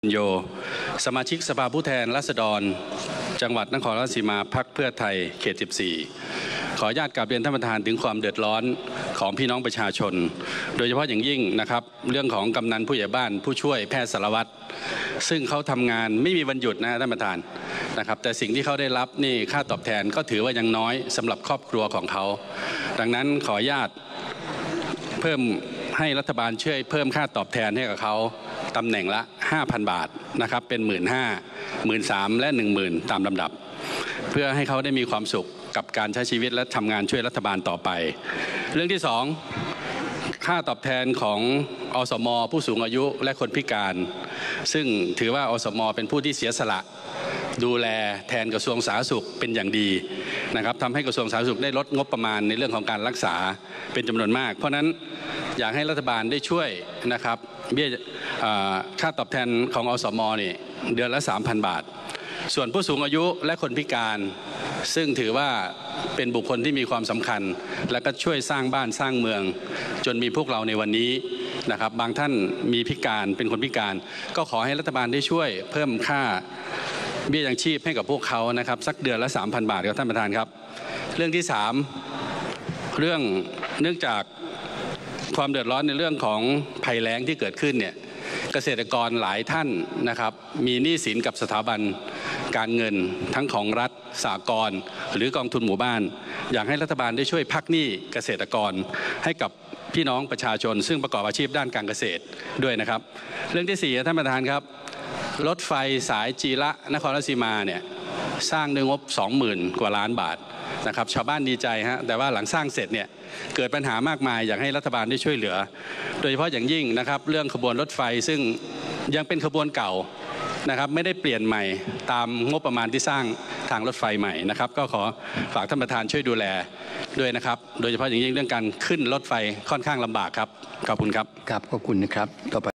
โยสมาชิกสภาผู้แทนราษฎรจังหวัดนครราชสีมาพรรคเพื่อไทยเขต 14 ขออนุญาตกราบเรียนท่านประธานถึงความเดือดร้อนของพี่น้องประชาชนโดยเฉพาะอย่างยิ่งนะครับเรื่องของกำนันผู้ใหญ่บ้านผู้ช่วยแพทย์สารวัตรซึ่งเขาทำงานไม่มีวันหยุดนะท่านประธานนะครับแต่สิ่งที่เขาได้รับนี่ค่าตอบแทนก็ถือว่ายังน้อยสำหรับครอบครัวของเขาดังนั้นขออนุญาตเพิ่มให้รัฐบาลช่วยเพิ่มค่าตอบแทนให้กับเขาตำแหน่งละ 5,000 บาทนะครับเป็น 15,000 13,000 และ 10,000 ตามลำดับเพื่อให้เขาได้มีความสุขกับการใช้ชีวิตและทำงานช่วยรัฐบาลต่อไปเรื่องที่2ค่าตอบแทนของอสม.ผู้สูงอายุและคนพิการซึ่งถือว่าอสม.เป็นผู้ที่เสียสละดูแลแทนกระทรวงสาธารณสุขเป็นอย่างดีนะครับทำให้กระทรวงสาธารณสุขได้ลดงบประมาณในเรื่องของการรักษาเป็นจำนวนมากเพราะนั้นอยากให้รัฐบาลได้ช่วยนะครับเบี้ยค่าตอบแทนของอสม.นี่เดือนละ 3,000 บาทส่วนผู้สูงอายุและคนพิการซึ่งถือว่าเป็นบุคคลที่มีความสำคัญและก็ช่วยสร้างบ้านสร้างเมืองจนมีพวกเราในวันนี้นะครับบางท่านมีพิการเป็นคนพิการก็ขอให้รัฐบาลได้ช่วยเพิ่มค่าเบี้ยยังชีพให้กับพวกเขานะครับสักเดือนละ 3,000 บาทครับท่านประธานครับเรื่องที่3เนื่องจากความเดือดร้อนในเรื่องของภัยแล้งที่เกิดขึ้นเนี่ยเกษตรกรหลายท่านนะครับมีหนี้สินกับสถาบันการเงินทั้งของรัฐสหกรณ์หรือกองทุนหมู่บ้านอยากให้รัฐบาลได้ช่วยพักหนี้เกษตรกรให้กับพี่น้องประชาชนซึ่งประกอบอาชีพด้านการเกษตรด้วยนะครับเรื่องที่4ท่านประธานครับรถไฟสายจีระนครราชสีมาเนี่ยสร้างด้วยงบ 20,000 กว่าล้านบาทนะครับชาวบ้านดีใจฮะแต่ว่าหลังสร้างเสร็จเนี่ยเกิดปัญหามากมายอยากให้รัฐบาลได้ช่วยเหลือโดยเฉพาะอย่างยิ่งนะครับเรื่องขบวนรถไฟซึ่งยังเป็นขบวนเก่านะครับไม่ได้เปลี่ยนใหม่ตามงบประมาณที่สร้างทางรถไฟใหม่นะครับก็ขอฝากท่านประธานช่วยดูแลด้วยนะครับโดยเฉพาะอย่างยิ่งเรื่องการขึ้นรถไฟค่อนข้างลำบากครับขอบคุณครับครับขอบคุณนะครับต่อไป